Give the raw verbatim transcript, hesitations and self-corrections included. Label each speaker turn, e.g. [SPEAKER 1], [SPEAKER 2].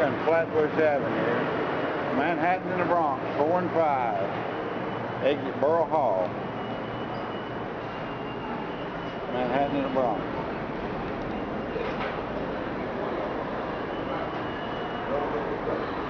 [SPEAKER 1] and Flatbush Avenue, Manhattan and the Bronx, four and five, exit Borough Hall, Manhattan and the Bronx.